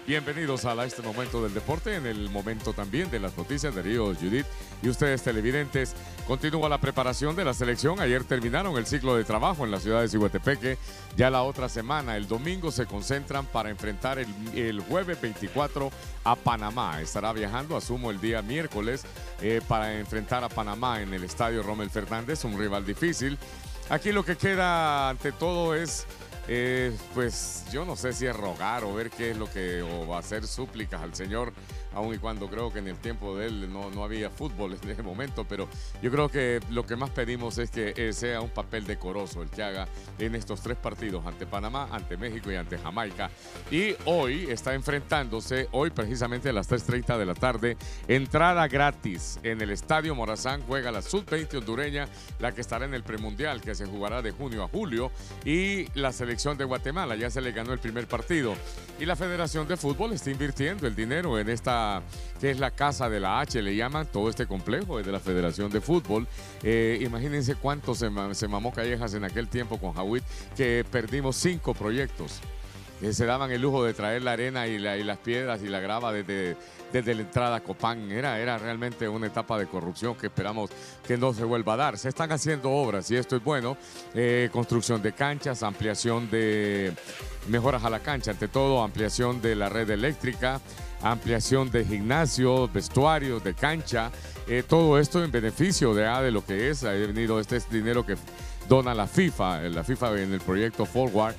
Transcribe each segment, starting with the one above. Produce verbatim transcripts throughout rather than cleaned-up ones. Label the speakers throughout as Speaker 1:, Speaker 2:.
Speaker 1: Bienvenidos a este momento del deporte, en el momento también de las noticias de Río, Judith y ustedes televidentes. Continúa la preparación de la selección. Ayer terminaron el ciclo de trabajo en la ciudad de Ciguatepeque. Ya la otra semana, el domingo, se concentran para enfrentar el, el jueves veinticuatro a Panamá. Estará viajando, asumo, el día miércoles eh, para enfrentar a Panamá en el estadio Rommel Fernández, un rival difícil. Aquí lo que queda ante todo es... Eh, pues yo no sé si es rogar o ver qué es lo que, o hacer súplicas al Señor, aun y cuando creo que en el tiempo de él no, no había fútbol en ese momento, pero yo creo que lo que más pedimos es que eh, sea un papel decoroso el que haga en estos tres partidos, ante Panamá, ante México y ante Jamaica. Y hoy está enfrentándose, hoy precisamente a las tres treinta de la tarde, entrada gratis en el Estadio Morazán. Juega la sub veinte hondureña, la que estará en el premundial, que se jugará de junio a julio, y la selección de Guatemala ya se le ganó el primer partido. Y la Federación de Fútbol está invirtiendo el dinero en esta, que es la Casa de la H, le llaman, todo este complejo es de la Federación de Fútbol. Eh, imagínense cuánto se, se mamó Callejas en aquel tiempo con Jawit, que perdimos cinco proyectos. Eh, se daban el lujo de traer la arena y, la, y las piedras y la grava desde, desde la entrada a Copán. Era, era realmente una etapa de corrupción que esperamos que no se vuelva a dar. Se están haciendo obras y esto es bueno. Eh, construcción de canchas, ampliación de mejoras a la cancha, ante todo ampliación de la red eléctrica, ampliación de gimnasio, vestuarios, de cancha. Eh, todo esto en beneficio de, ah, de lo que es. Ha venido este dinero que dona la FIFA, la FIFA en el proyecto Forward,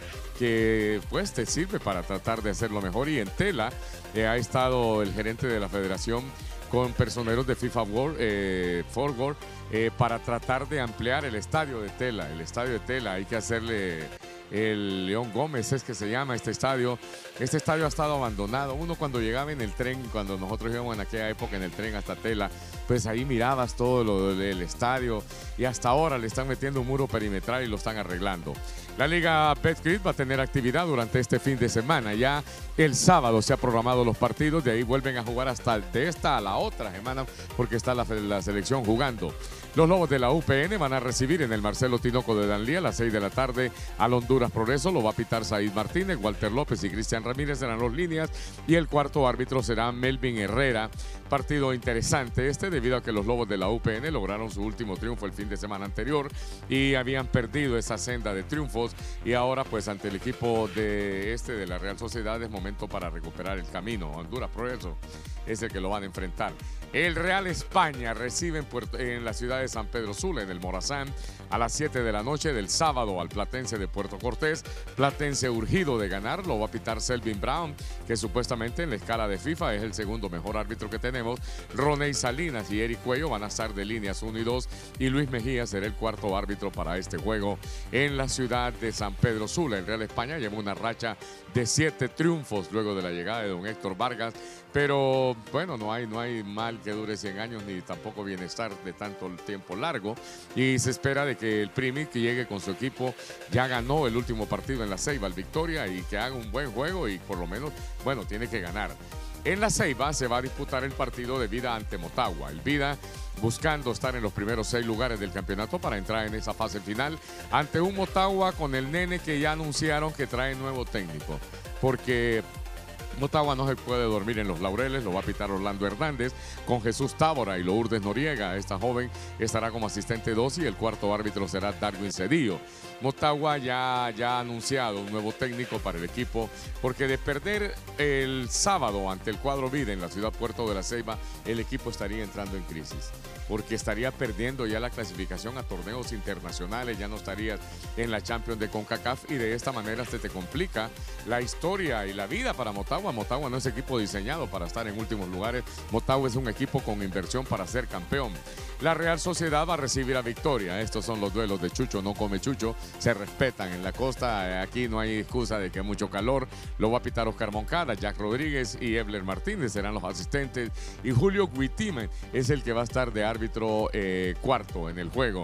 Speaker 1: que pues te sirve para tratar de hacerlo mejor. Y en tela eh, ha estado el gerente de la federación con personeros de FIFA World, eh, Forward, eh, para tratar de ampliar el estadio de tela. El estadio de tela hay que hacerle... El León Gómez es que se llama este estadio. Este estadio ha estado abandonado. Uno cuando llegaba en el tren, cuando nosotros íbamos en aquella época en el tren hasta Tela, pues ahí mirabas todo lo del estadio, y hasta ahora le están metiendo un muro perimetral y lo están arreglando. La Liga Betcris va a tener actividad durante este fin de semana. Ya el sábado se han programado los partidos, de ahí vuelven a jugar hasta de esta a la otra semana, porque está la, la selección jugando. Los Lobos de la U P N van a recibir en el Marcelo Tinoco de Danlí a las seis de la tarde al Honduras Progreso. Lo va a pitar Said Martínez, Walter López y Cristian Ramírez serán los líneas, y el cuarto árbitro será Melvin Herrera. Partido interesante este, debido a que los Lobos de la U P N lograron su último triunfo el fin de semana anterior y habían perdido esa senda de triunfos, y ahora pues ante el equipo de este de la Real Sociedad es momento para recuperar el camino. Honduras Progreso es el que lo van a enfrentar. El Real España recibe en, Puerto, en la ciudad de San Pedro Sula, en el Morazán, a las siete de la noche del sábado al Platense de Puerto Cortés. Platense urgido de ganar, lo va a pitar Selvin Brown, que supuestamente en la escala de FIFA es el segundo mejor árbitro que tenemos. Roney Salinas y Eric Cuello van a estar de líneas uno y dos, y Luis Mejía será el cuarto árbitro para este juego en la ciudad de San Pedro Sula. El Real España lleva una racha de siete triunfos luego de la llegada de don Héctor Vargas, pero bueno, no hay, no hay mal que dure cien años, ni tampoco bienestar de tanto tiempo largo, y se espera de que el Primi, que llegue con su equipo, ya ganó el último partido en la Ceiba, el Victoria, y que haga un buen juego, y por lo menos, bueno, tiene que ganar. En la Ceiba se va a disputar el partido de Vida ante Motagua. El Vida buscando estar en los primeros seis lugares del campeonato para entrar en esa fase final, ante un Motagua con el nene que ya anunciaron que trae nuevo técnico, porque Motagua no se puede dormir en los laureles. Lo va a pitar Orlando Hernández con Jesús Tábora y Lourdes Noriega. Esta joven estará como asistente dos, y el cuarto árbitro será Darwin Cedillo. Motagua ya, ya ha anunciado un nuevo técnico para el equipo, porque de perder el sábado ante el cuadro Vida en la ciudad Puerto de la Ceiba, el equipo estaría entrando en crisis, porque estaría perdiendo ya la clasificación a torneos internacionales, ya no estarías en la Champions de CONCACAF, y de esta manera se te complica la historia y la vida para Motagua. Motagua no es equipo diseñado para estar en últimos lugares. Motagua es un equipo con inversión para ser campeón. La Real Sociedad va a recibir a Victoria. Estos son los duelos de Chucho no come Chucho, se respetan en la costa. Aquí no hay excusa de que mucho calor. Lo va a pitar Oscar Moncada, Jack Rodríguez y Ebler Martínez serán los asistentes, y Julio Guitime es el que va a estar de árbitro eh, cuarto en el juego.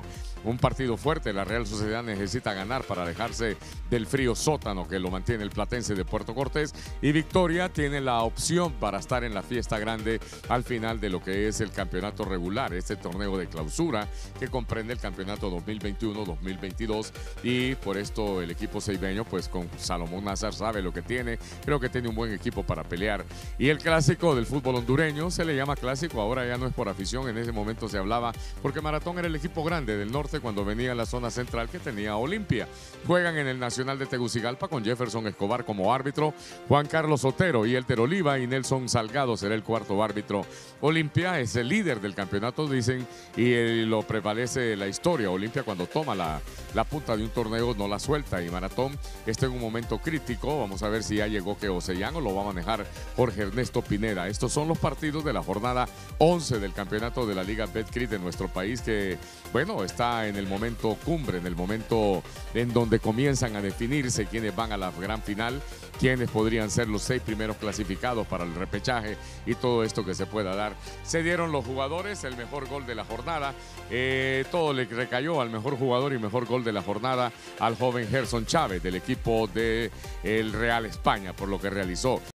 Speaker 1: un partido fuerte. La Real Sociedad necesita ganar para alejarse del frío sótano que lo mantiene el Platense de Puerto Cortés, y Victoria tiene la opción para estar en la fiesta grande al final de lo que es el campeonato regular, este torneo de clausura que comprende el campeonato dos mil veintiuno dos mil veintidós, y por esto el equipo ceibeño, pues con Salomón Nazar, sabe lo que tiene. Creo que tiene un buen equipo para pelear. Y el clásico del fútbol hondureño se le llama clásico, ahora ya no es por afición, en ese momento se hablaba porque Maratón era el equipo grande del norte cuando venía a la zona central que tenía Olimpia. Juegan en el Nacional de Tegucigalpa con Jefferson Escobar como árbitro, Juan Carlos Otero y Elter Oliva, y Nelson Salgado será el cuarto árbitro. Olimpia es el líder del campeonato, dicen, y eh, lo prevalece la historia. Olimpia, cuando toma la, la punta de un torneo, no la suelta, y Maratón está en un momento crítico. Vamos a ver si ya llegó que Ocellano lo va a manejar Jorge Ernesto Pineda. Estos son los partidos de la jornada once del campeonato de la Liga Betcris de nuestro país, que, bueno, está en el momento cumbre, en el momento en donde comienzan a definirse quiénes van a la gran final, quiénes podrían ser los seis primeros clasificados para el repechaje y todo esto que se pueda dar. Se dieron los jugadores, el mejor gol de la jornada, eh, todo le recayó al mejor jugador y mejor gol de la jornada al joven Gerson Chávez del equipo de el Real España por lo que realizó.